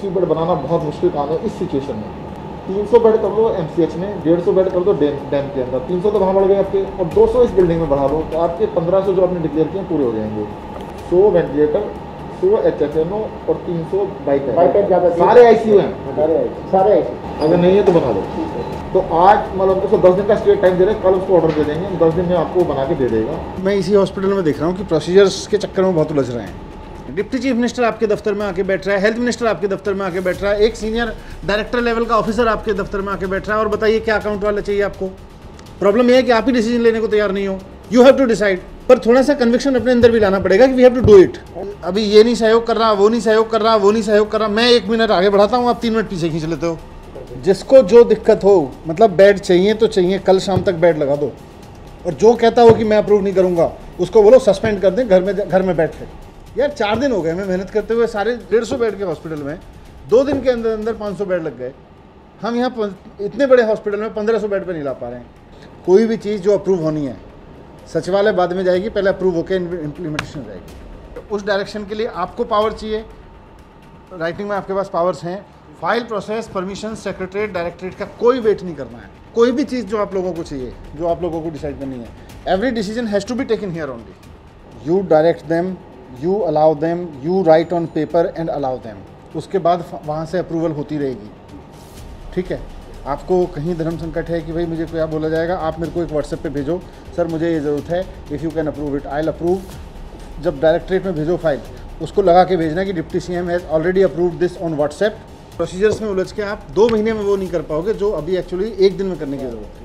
ICU bed बनाना बहुत मुश्किल काम है इस सिचुएशन में। 300 बेड कर लो एमसीएच में, 150 बेड कर दो डैम के अंदर, 300 तो वहाँ बढ़ गए आपके, और 200 इस बिल्डिंग में बढ़ा लो तो आपके 1500 जो आपने डिक्लेयर किए पूरे हो जाएंगे। 100 वेंटिलेटर, 100 HFNO और 300 बाईपैड, सारे आईसीयू हैं, सारे आईसीयू। अगर नहीं है तो बना दो। तो आज मतलब उसको 10 दिन का स्ट्रेट टाइम दे रहे हैं, कल उसको ऑर्डर दे देंगे, 10 दिन में आपको बना के दे देगा। मैं इसी हॉस्पिटल में देख रहा हूँ कि प्रोसीजर्स के चक्कर में बहुत उलझ रहे हैं। डिप्टी चीफ मिनिस्टर आपके दफ्तर में आके बैठ रहा है, हेल्थ मिनिस्टर आपके दफ्तर में आके बैठ रहा है, एक सीनियर डायरेक्टर लेवल का ऑफिसर आपके दफ्तर में आके बैठ रहा है, और बताइए क्या अकाउंट वाला चाहिए आपको। प्रॉब्लम यह है कि आप ही डिसीजन लेने को तैयार नहीं हो। यू हैव टू डिसाइड, पर थोड़ा सा कन्विक्शन अपने अंदर भी लाना पड़ेगा कि we have to do it. अभी ये नहीं सहयोग कर रहा, वो नहीं सहयोग कर रहा, वो नहीं सहयोग कर रहा, मैं 1 मिनट आगे बढ़ाता हूँ, आप 3 मिनट पीछे खींच लेते हो। जिसको जो दिक्कत हो, मतलब बेड चाहिए तो चाहिए, कल शाम तक बेड लगा दो। और जो कहता हो कि मैं अप्रूव नहीं करूँगा उसको बोलो सस्पेंड कर दें, घर में बैठे। यार 4 दिन हो गए मैं मेहनत करते हुए, सारे 150 बेड के हॉस्पिटल में 2 दिन के अंदर अंदर 500 बेड लग गए। हम यहाँ इतने बड़े हॉस्पिटल में 1500 बेड पे नहीं ला पा रहे हैं। कोई भी चीज़ जो अप्रूव होनी है, सचिवालय बाद में जाएगी, पहले अप्रूव होकर इम्प्लीमेंटेशन हो जाएगी। उस डायरेक्शन के लिए आपको पावर चाहिए, राइटिंग में आपके पास पावर्स हैं। File process, permission, secretariat, directorate का कोई वेट नहीं करना है। कोई भी चीज़ जो आप लोगों को चाहिए, जो आप लोगों को डिसाइड करनी है, every decision has to be taken here only. You direct them, you allow them, you write on paper and allow them. उसके बाद वहाँ से अप्रूवल होती रहेगी। ठीक है, आपको कहीं धर्म संकट है कि भाई मुझे क्या बोला जाएगा, आप मेरे को एक व्हाट्सएप पे भेजो, सर मुझे ये ज़रूरत है, if you can approve it I will approve. जब डायरेक्टरेट में भेजो फाइल, उसको लगा के भेजना कि deputy CM has already approved this on WhatsApp. Procedures में उलझ के आप 2 महीने में वो नहीं कर पाओगे जो अभी एक्चुअली 1 दिन में करने की ज़रूरत है।